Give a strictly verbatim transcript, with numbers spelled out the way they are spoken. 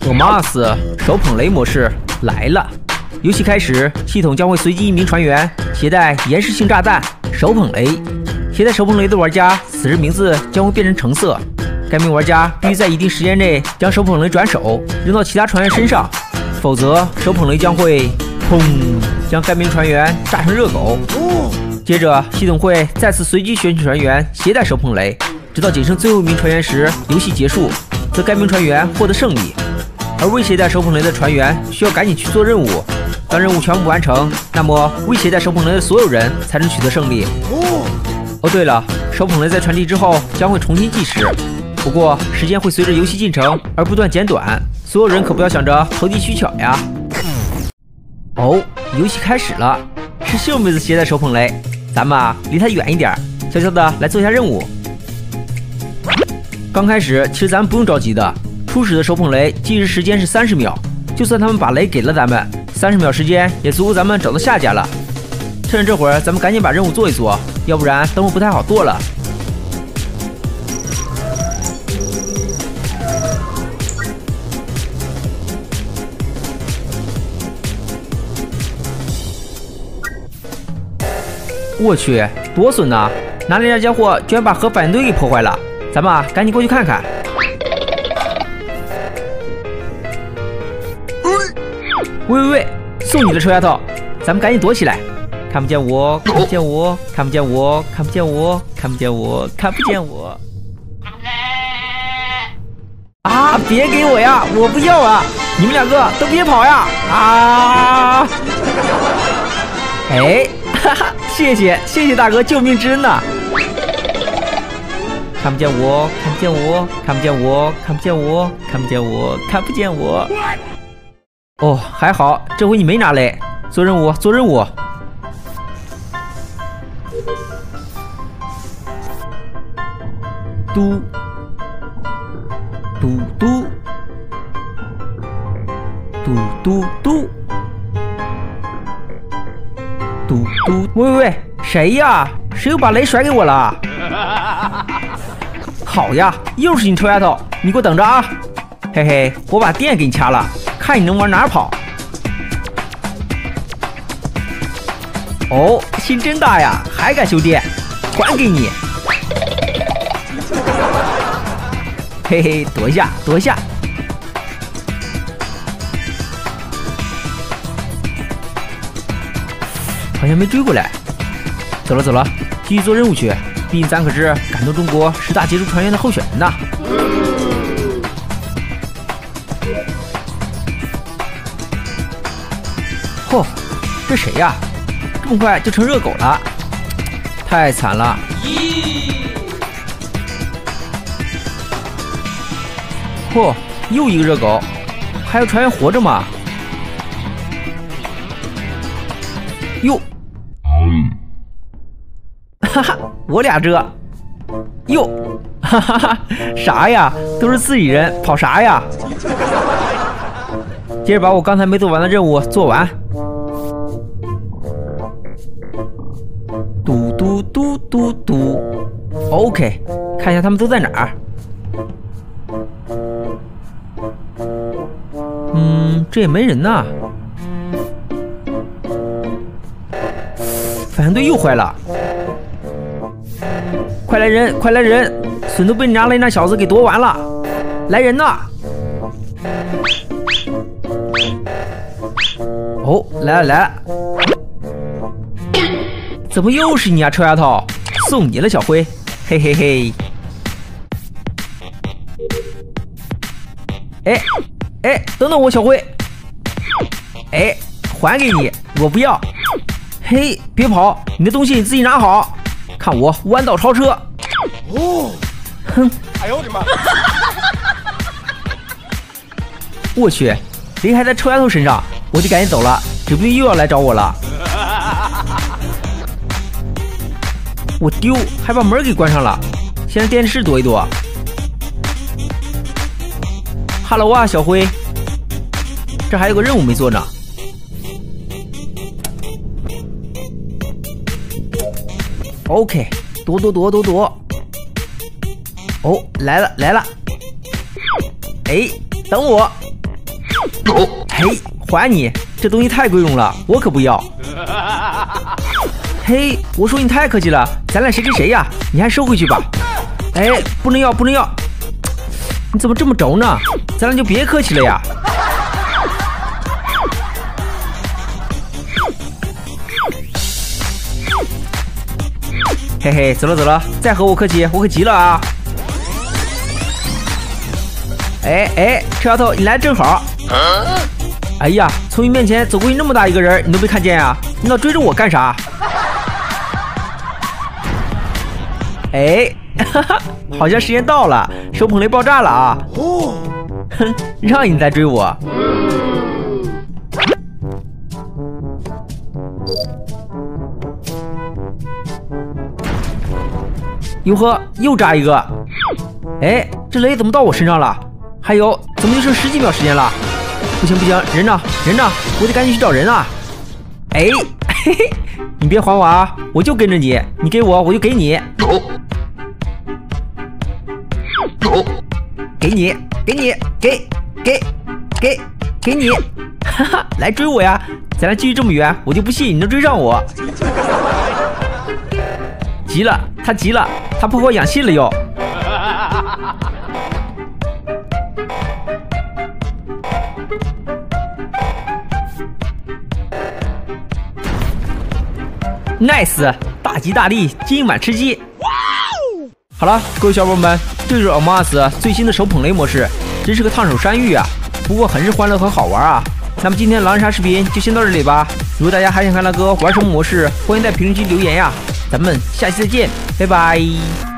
我马斯手捧雷模式来了。游戏开始，系统将会随机一名船员携带延时性炸弹手捧雷。携带手捧雷的玩家，此时名字将会变成橙色。该名玩家必须在一定时间内将手捧雷转手扔到其他船员身上，否则手捧雷将会砰将该名船员炸成热狗。接着，系统会再次随机选取船员携带手捧雷，直到仅剩最后一名船员时，游戏结束，则该名船员获得胜利。而未携带手捧雷的船员需要赶紧去做任务，当任务全部完成，那么未携带手捧雷的所有人才能取得胜利。哦，对了，手捧雷在传递之后将会重新计时，不过时间会随着游戏进程而不断减短，所有人可不要想着投机取巧呀。哦，游戏开始了，是秀妹子携带手捧雷，咱们啊离她远一点，悄悄的来做一下任务。刚开始其实咱们不用着急的，初始的手捧雷计时时间是三十秒，就算他们把雷给了咱们，三十秒时间也足够咱们找到下家了。趁着这会儿，咱们赶紧把任务做一做，要不然等会不太好做了。我去，多损呐！哪里来家伙居然把核反应堆给破坏了？咱们啊，赶紧过去看看。喂喂喂，送你的臭丫头，咱们赶紧躲起来！看不见我，看不见我，看不见我，看不见我，看不见我，看不见我！啊！别给我呀，我不要啊！你们两个都别跑呀！啊！哎，哈哈，谢谢谢谢大哥救命之恩呐！看不见我，看不见我，看不见我，看不见我，看不见我，看不见我。哦，还好，这回你没拿雷。做任务，做任务。嘟嘟嘟嘟嘟嘟嘟嘟！喂喂喂，谁呀？谁又把雷甩给我了？好呀，又是你臭丫头！你给我等着啊！嘿嘿，我把电给你掐了，看你能往哪儿跑！哦，心真大呀，还敢修电，还给你！嘿嘿，躲一下，躲一下！好像没追过来。走了走了，继续做任务去。毕竟咱可是感动中国十大杰出船员的候选人呐！嚯，这谁呀？这么快就成热狗了，太惨了！嚯，又一个热狗，还有船员活着吗？哟，哈哈，我俩这，哟，哈哈哈，啥呀？都是自己人，跑啥呀？接着把我刚才没做完的任务做完。嘟嘟嘟嘟嘟 ，OK， 看一下他们都在哪儿。嗯，这也没人呐。反应堆又坏了，快来人，快来人！笋都被你拿雷那小子给夺完了，来人呐！哦，来了来了，怎么又是你啊，臭丫头！送你了，小灰，嘿嘿嘿！哎哎，等等我，小灰！哎，还给你，我不要！嘿，别跑，你的东西你自己拿好，看我弯道超车！哦，哼！哎呦我的妈！我去，雷还在臭丫头身上，我得赶紧走了，指不定又要来找我了。我丢，还把门给关上了，先电视躲一躲。哈喽啊，小灰，这还有个任务没做呢。OK， 躲躲躲躲躲。哦，来了来了。哎，等我。 嘿，还你！这东西太贵重了，我可不要。嘿，我说你太客气了，咱俩谁跟谁呀？你还收回去吧。哎，不能要，不能要！你怎么这么轴呢？咱俩就别客气了呀。嘿嘿，走了走了，再和我客气，我可急了啊！哎哎，臭丫头，你来正好。哎呀，从你面前走过去那么大一个人，你都没看见呀？你老追着我干啥？哎，哈哈，好像时间到了，手捧雷爆炸了啊！哦，哼，让你再追我。哟呵，又炸一个！哎，这雷怎么到我身上了？还有，怎么就剩十几秒时间了？不行不行，人呢？人呢？我得赶紧去找人啊！哎，嘿嘿，你别还我啊！我就跟着你，你给我，我就给你。给你，给你，给给给给你！哈哈，来追我呀！咱俩距离这么远，我就不信你能追上我。急了，他急了，他破坏氧气了又。nice， 大吉大利，今晚吃鸡。好了，各位小伙伴们，这就是 Among Us 最新的手捧雷模式，真是个烫手山芋啊！不过很是欢乐和好玩啊。那么今天狼人杀视频就先到这里吧。如果大家还想看大哥玩什么模式，欢迎在评论区留言呀。咱们下期再见，拜拜。